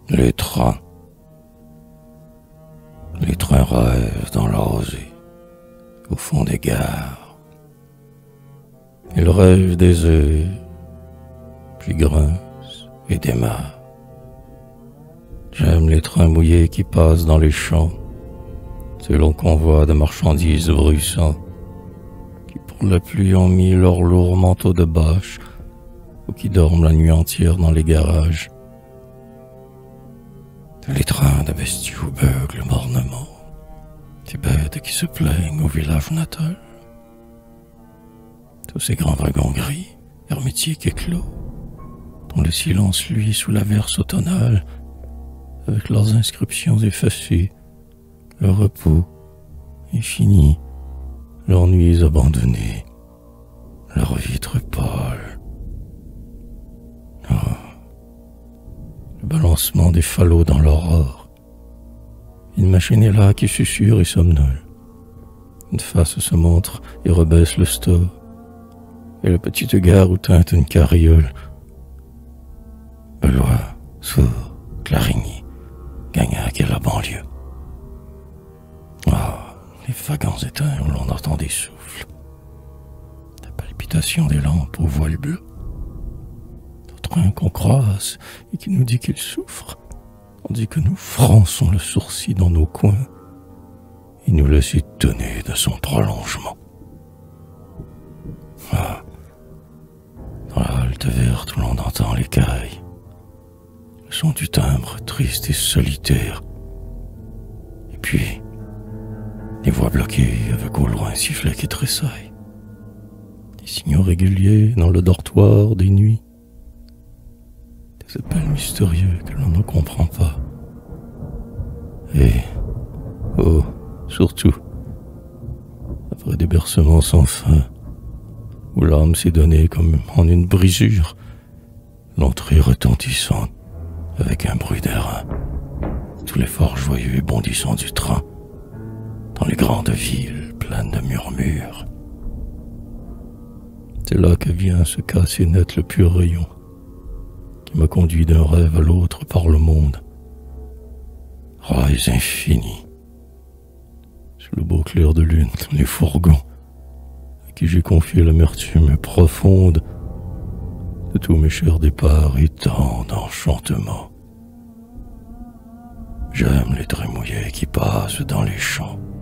Les trains. Les trains rêvent dans la rosée, au fond des gares. Ils rêvent des œufs, puis grincent et démarrent. J'aime les trains mouillés qui passent dans les champs, ces longs convois de marchandises bruissants, qui pour la pluie ont mis leur lourd manteau de bâche, ou qui dorment la nuit entière dans les garages. Les trains de bestiaux beuglent mornement, ces bêtes qui se plaignent au village natal. Tous ces grands wagons gris, hermétiques et clos, dont le silence luit sous l'averse automnale, avec leurs inscriptions effacées, leur repos infini, leurs nuits abandonnées, leurs vitres pâles. Le balancement des falots dans l'aurore. Une machine est là qui susurre et somnole. Une face se montre et rebaisse le store. Et la petite gare où teinte une carriole. Beloit, Sourds, Clarigny, Gagnac et la banlieue. Les wagons éteints où l'on entend des souffles. La palpitation des lampes aux voiles bleues. Train qu'on croise et qui nous dit qu'il souffre, tandis que nous fronçons le sourcil dans nos coins et nous laisse étonner de son prolongement. Dans la halte verte où l'on entend l'écaille, le son du timbre triste et solitaire, et puis les voix bloquées avec au loin un sifflet qui tressaille, des signaux réguliers dans le dortoir des nuits, des appels mystérieux que l'on ne comprend pas. Et, surtout, après des bercements sans fin, où l'âme s'est donnée comme en une brisure, l'entrée retentissante avec un bruit d'airain, tous les forts joyeux et bondissants du train, dans les grandes villes pleines de murmures. C'est là que vient se casser net le pur rayon, qui m'a conduit d'un rêve à l'autre par le monde. Rails infinis, sous le beau clair de lune, les fourgons, à qui j'ai confié l'amertume profonde de tous mes chers départs et tant d'enchantements. J'aime les trains mouillés qui passent dans les champs,